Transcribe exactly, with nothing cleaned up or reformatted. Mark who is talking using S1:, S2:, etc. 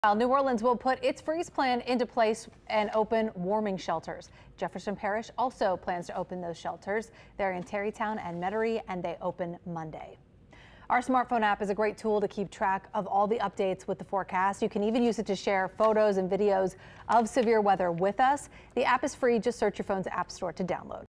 S1: New Orleans will put its freeze plan into place and open warming shelters. Jefferson Parish also plans to open those shelters. They're in Terrytown and Metairie, and they open Monday. Our smartphone app is a great tool to keep track of all the updates with the forecast. You can even use it to share photos and videos of severe weather with us. The app is free. Just search your phone's app store to download.